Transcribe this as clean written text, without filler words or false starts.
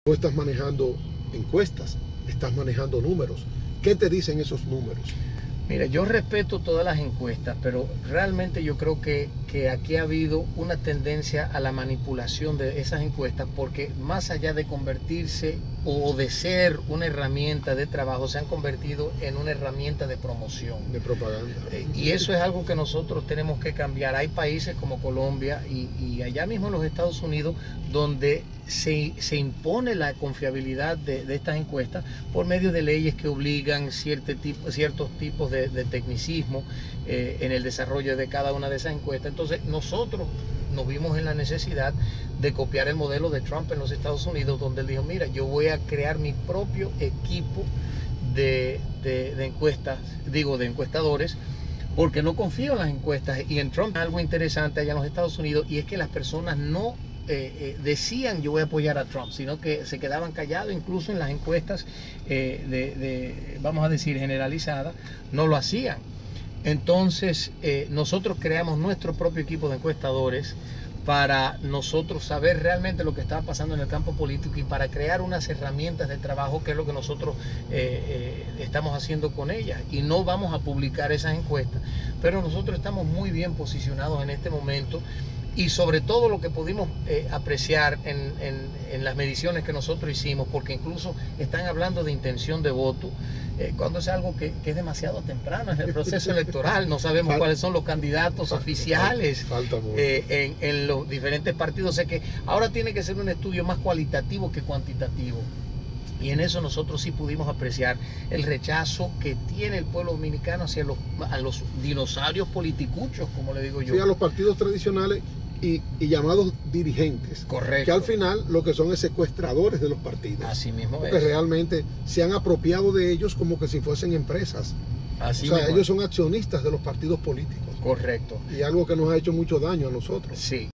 No estás manejando encuestas, estás manejando números. ¿Qué te dicen esos números? Mira, yo respeto todas las encuestas, pero realmente yo creo que aquí ha habido una tendencia a la manipulación de esas encuestas, porque más allá de convertirse o de ser una herramienta de trabajo, se han convertido en una herramienta de promoción. De propaganda. Y eso es algo que nosotros tenemos que cambiar. Hay países como Colombia y allá mismo en los Estados Unidos donde se impone la confiabilidad de estas encuestas por medio de leyes que obligan ciertos tipos de tecnicismo en el desarrollo de cada una de esas encuestas. Entonces nosotros nos vimos en la necesidad de copiar el modelo de Trump en los Estados Unidos, donde él dijo, mira, yo voy a crear mi propio equipo de encuestadores, porque no confío en las encuestas. Y en Trump algo interesante allá en los Estados Unidos, y es que las personas no decían yo voy a apoyar a Trump, sino que se quedaban callados. Incluso en las encuestas vamos a decir generalizadas, no lo hacían. Entonces nosotros creamos nuestro propio equipo de encuestadores para nosotros saber realmente lo que estaba pasando en el campo político y para crear unas herramientas de trabajo, que es lo que nosotros estamos haciendo con ellas. Y no vamos a publicar esas encuestas, pero nosotros estamos muy bien posicionados en este momento. Y sobre todo lo que pudimos apreciar en las mediciones que nosotros hicimos, porque incluso están hablando de intención de voto, cuando es algo que es demasiado temprano en el proceso electoral. No sabemos cuáles son los candidatos oficiales en los diferentes partidos. O sea que ahora tiene que ser un estudio más cualitativo que cuantitativo. Y en eso nosotros sí pudimos apreciar el rechazo que tiene el pueblo dominicano hacia a los dinosaurios politicuchos, como le digo yo. Sí, a los partidos tradicionales y llamados dirigentes. Correcto. Que al final lo que son es secuestradores de los partidos. Así mismo porque es. Realmente se han apropiado de ellos como que si fuesen empresas. Así o sea, mismo ellos son accionistas de los partidos políticos. Correcto. Y algo que nos ha hecho mucho daño a nosotros. Sí.